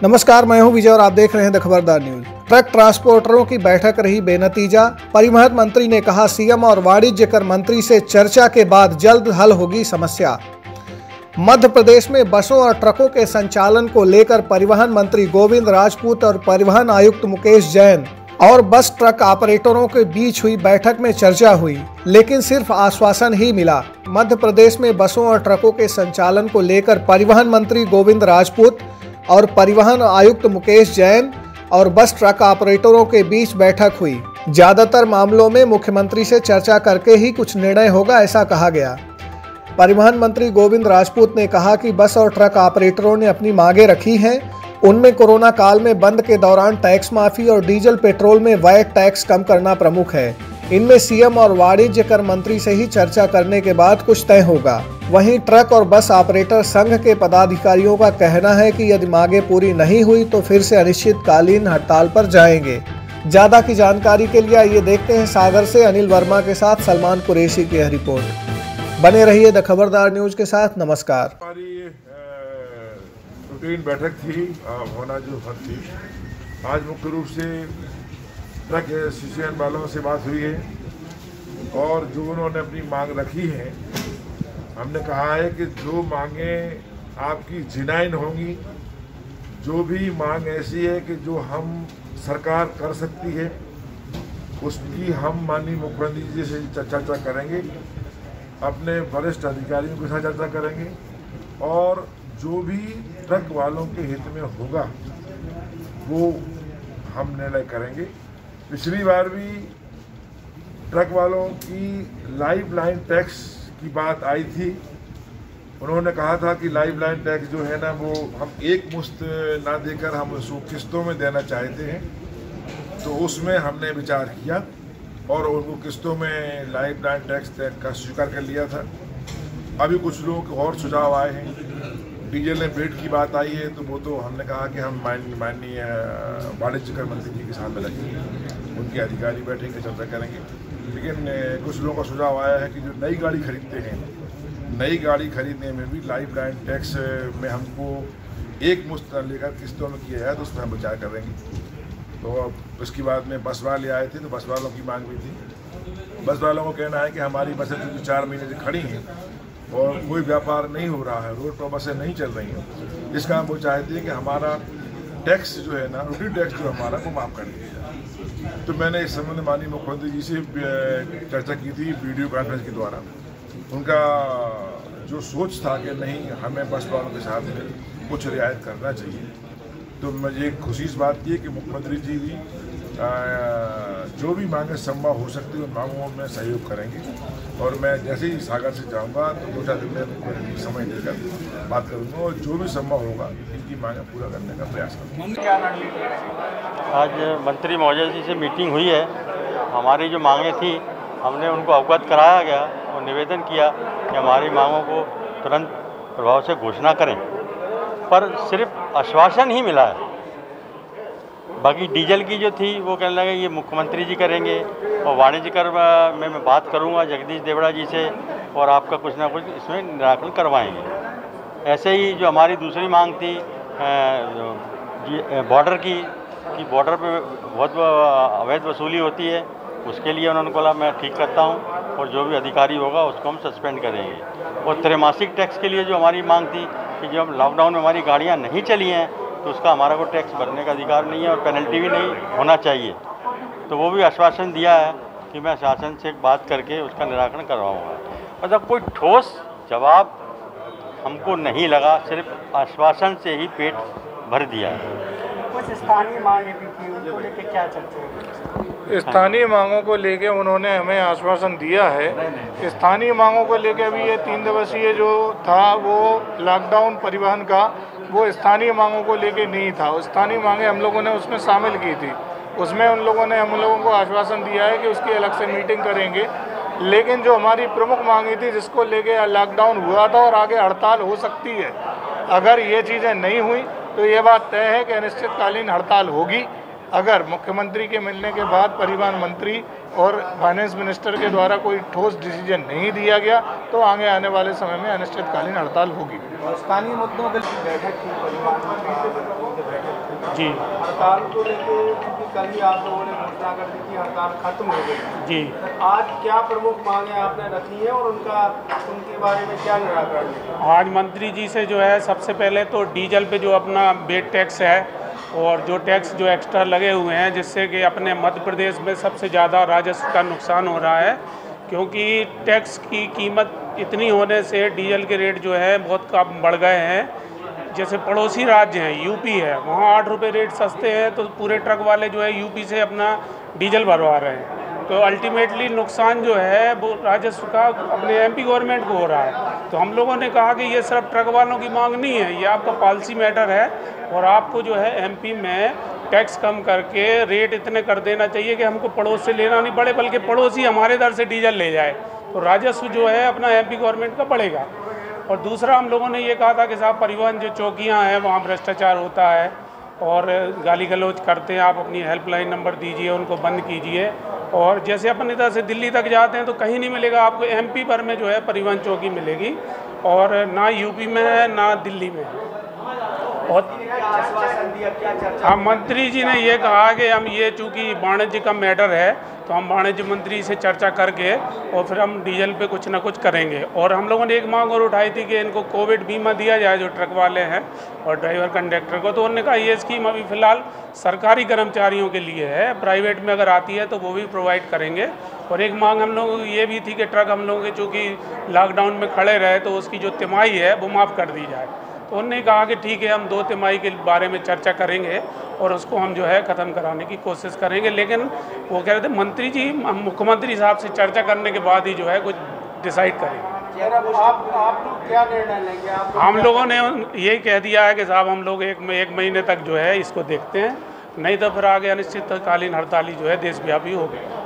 नमस्कार, मैं हूं विजय और आप देख रहे हैं द खबरदार न्यूज। ट्रक ट्रांसपोर्टरों की बैठक रही बेनतीजा। परिवहन मंत्री ने कहा, सीएम और वाणिज्य कर मंत्री से चर्चा के बाद जल्द हल होगी समस्या। मध्य प्रदेश में बसों और ट्रकों के संचालन को लेकर परिवहन मंत्री गोविंद राजपूत और परिवहन आयुक्त मुकेश जैन और बस ट्रक ऑपरेटरों के बीच हुई बैठक में चर्चा हुई, लेकिन सिर्फ आश्वासन ही मिला। मध्य प्रदेश में बसों और ट्रकों के संचालन को लेकर परिवहन मंत्री गोविंद राजपूत और परिवहन आयुक्त मुकेश जैन और बस ट्रक ऑपरेटरों के बीच बैठक हुई। ज्यादातर मामलों में मुख्यमंत्री से चर्चा करके ही कुछ निर्णय होगा, ऐसा कहा गया। परिवहन मंत्री गोविंद राजपूत ने कहा कि बस और ट्रक ऑपरेटरों ने अपनी मांगें रखी हैं। उनमें कोरोना काल में बंद के दौरान टैक्स माफी और डीजल पेट्रोल में वैट टैक्स कम करना प्रमुख है। इनमें सीएम और वाणिज्य कर मंत्री से ही चर्चा करने के बाद कुछ तय होगा। वहीं ट्रक और बस ऑपरेटर संघ के पदाधिकारियों का कहना है कि यदि मांगें पूरी नहीं हुई तो फिर से अनिश्चितकालीन हड़ताल पर जाएंगे। ज्यादा की जानकारी के लिए आइए देखते हैं सागर से अनिल वर्मा के साथ सलमान कुरैशी की यह रिपोर्ट। बने रहिए द खबरदार न्यूज के साथ। नमस्कार। रूटीन बैठक थी होना जो थी। आज मुख्य रूप से ट्रक एसोसिएशन वालों से बात हुई है और जो उन्होंने अपनी मांग रखी है, हमने कहा है कि जो मांगें आपकी जिनाइन होंगी, जो भी मांग ऐसी है कि जो हम सरकार कर सकती है, उसकी हम माननीय मुख्यमंत्री जी से चर्चा करेंगे, अपने वरिष्ठ अधिकारियों के साथ चर्चा करेंगे और जो भी ट्रक वालों के हित में होगा वो हम निर्णय करेंगे। पिछली बार भी ट्रक वालों की लाइफ लाइन टैक्स की बात आई थी। उन्होंने कहा था कि लाइफ लाइन टैक्स जो है ना, वो हम एक मुश्त ना देकर हम उसको किस्तों में देना चाहते हैं। तो उसमें हमने विचार किया और उनको किस्तों में लाइफ लाइन टैक्स का स्वीकार कर लिया था। अभी कुछ लोगों के और सुझाव आए हैं। डीजल में रेट की बात आई है तो वो तो हमने कहा कि हम माननीय वाणिज्य कर मंत्री जी के साथ में लगेंगे, उनके अधिकारी बैठेंगे, चर्चा करेंगे। लेकिन कुछ लोगों का सुझाव आया है कि जो नई गाड़ी खरीदते हैं, नई गाड़ी खरीदने में भी लाइफ लाइन टैक्स में हमको एक मुश्त लेकर किस्तों में किया है, तो उसमें हम विचार करेंगे। तो उसके बाद में बस वाले आए थे तो बस वालों की मांग भी थी। बस वालों को कहना है कि हमारी बसें जो 4 महीने से खड़ी हैं और कोई व्यापार नहीं हो रहा है, रोड पर बसें नहीं चल रही हैं, इसका हम वो चाहते हैं कि हमारा टैक्स जो है ना, रोड टैक्स जो हमारा वो माफ़ कर दिया जाए। तो मैंने इस संबंध में माननीय मुख्यमंत्री जी से चर्चा की थी वीडियो कॉन्फ्रेंस के द्वारा। उनका जो सोच था कि नहीं, हमें बस वालों के साथ में कुछ रियायत करना चाहिए। तो मुझे खुशी इस बात की है कि मुख्यमंत्री जी भी जो भी मांगें संभव हो सकती है उन मांगों में सहयोग करेंगे और मैं जैसे ही सागर से जाऊंगा तो 2-4 दिन में समय देकर बात करूंगा और जो भी संभव होगा इनकी मांगें पूरा करने का प्रयास करूँगा। आज मंत्री महोदय जी से मीटिंग हुई है। हमारी जो मांगें थी हमने उनको अवगत कराया गया और निवेदन किया कि हमारी मांगों को तुरंत प्रभाव से घोषणा करें, पर सिर्फ आश्वासन ही मिला है। बाकी डीजल की जो थी वो कहने लगे ये मुख्यमंत्री जी करेंगे और वाणिज्य कर में मैं बात करूंगा जगदीश देवड़ा जी से और आपका कुछ ना कुछ इसमें निराकरण करवाएंगे। ऐसे ही जो हमारी दूसरी मांग थी बॉर्डर की बॉर्डर पे बहुत अवैध वसूली होती है, उसके लिए उन्होंने बोला मैं ठीक करता हूं और जो भी अधिकारी होगा उसको हम सस्पेंड करेंगे। और त्रैमासिक टैक्स के लिए जो हमारी मांग थी कि जब लॉकडाउन में हमारी गाड़ियाँ नहीं चली हैं तो उसका हमारा को टैक्स भरने का अधिकार नहीं है और पेनल्टी भी नहीं होना चाहिए। तो वो भी आश्वासन दिया है कि मैं शासन से बात करके उसका निराकरण करवाऊँगा। मतलब कोई ठोस जवाब हमको नहीं लगा, सिर्फ आश्वासन से ही पेट भर दिया है। कुछ स्थानीय मांगें भी थी, उनको लेके क्या चर्चा? स्थानीय मांगों को लेके उन्होंने हमें आश्वासन दिया है। स्थानीय मांगों को लेके अभी ये 3 दिवसीय जो था वो लॉकडाउन परिवहन का, वो स्थानीय मांगों को लेके नहीं था। स्थानीय मांगें हम लोगों ने उसमें शामिल की थी। उसमें उन लोगों ने हम लोगों को आश्वासन दिया है कि उसकी अलग से मीटिंग करेंगे। लेकिन जो हमारी प्रमुख मांगी थी जिसको लेके लॉकडाउन हुआ था और आगे हड़ताल हो सकती है, अगर ये चीज़ें नहीं हुई तो ये बात तय है कि अनिश्चितकालीन हड़ताल होगी। अगर मुख्यमंत्री के मिलने के बाद परिवहन मंत्री और फाइनेंस मिनिस्टर के द्वारा कोई ठोस डिसीजन नहीं दिया गया तो आगे आने वाले समय में अनिश्चितकालीन हड़ताल होगी। स्थानीय मुद्दों के बैठक थी, परिवहन मंत्री की बैठक थी जी। हड़ताल को लेकर क्योंकि कल ही आप लोगों ने घोषणा कर दी कि हड़ताल खत्म हो गई जी। आज क्या प्रमुख मांगे आपने रखी है और उनके बारे में क्या निराकरण है? आज मंत्री जी से जो है सबसे पहले तो डीजल पे जो अपना वेट टैक्स है और जो टैक्स जो एक्स्ट्रा लगे हुए हैं जिससे कि अपने मध्य प्रदेश में सबसे ज़्यादा राजस्व का नुकसान हो रहा है, क्योंकि टैक्स की कीमत इतनी होने से डीजल के रेट जो है बहुत कम बढ़ गए हैं। जैसे पड़ोसी राज्य हैं, यूपी है, वहाँ 8 रुपये रेट सस्ते हैं तो पूरे ट्रक वाले जो है यूपी से अपना डीजल भरवा रहे हैं। तो अल्टीमेटली नुकसान जो है वो राजस्व का अपने एमपी गवर्नमेंट को हो रहा है। तो हम लोगों ने कहा कि ये सिर्फ ट्रक वालों की मांग नहीं है, ये आपका पॉलिसी मैटर है और आपको जो है एमपी में टैक्स कम करके रेट इतने कर देना चाहिए कि हमको पड़ोस से लेना नहीं पड़े, बल्कि पड़ोसी हमारे दर से डीजल ले जाए, तो राजस्व जो है अपना एमपी गवर्नमेंट का बढ़ेगा। और दूसरा हम लोगों ने ये कहा था कि साहब परिवहन जो चौकियाँ हैं वहाँ भ्रष्टाचार होता है और गाली गलौज करते हैं, आप अपनी हेल्पलाइन नंबर दीजिए, उनको बंद कीजिए। और जैसे अपन इधर से दिल्ली तक जाते हैं तो कहीं नहीं मिलेगा आपको, एमपी भर में जो है परिवहन चौकी मिलेगी और ना यूपी में है ना दिल्ली में है। और हाँ, मंत्री जी ने ये कहा कि हम ये चूँकि वाणिज्य का मैटर है तो हम वाणिज्य मंत्री से चर्चा करके और फिर हम डीजल पे कुछ ना कुछ करेंगे। और हम लोगों ने एक मांग और उठाई थी कि इनको कोविड बीमा दिया जाए जो ट्रक वाले हैं और ड्राइवर कंडक्टर को, तो उन्होंने कहा ये स्कीम अभी फ़िलहाल सरकारी कर्मचारियों के लिए है, प्राइवेट में अगर आती है तो वो भी प्रोवाइड करेंगे। और एक मांग हम लोगों की ये भी थी कि ट्रक हम लोगों के चूँकि लॉकडाउन में खड़े रहे तो उसकी जो तिमाही है वो माफ़ कर दी जाए। तो उन्होंने कहा कि ठीक है, हम 2 तिमाही के बारे में चर्चा करेंगे और उसको हम जो है ख़त्म कराने की कोशिश करेंगे। लेकिन वो कह रहे थे मंत्री जी हम मुख्यमंत्री साहब से चर्चा करने के बाद ही जो है कुछ डिसाइड करेंगे। आप लोग क्या निर्णय लेंगे? हम लोगों ने यही कह दिया है कि साहब हम लोग एक महीने तक जो है इसको देखते हैं, नहीं तो फिर आगे अनिश्चितकालीन हड़ताल जो है देशव्यापी होगी।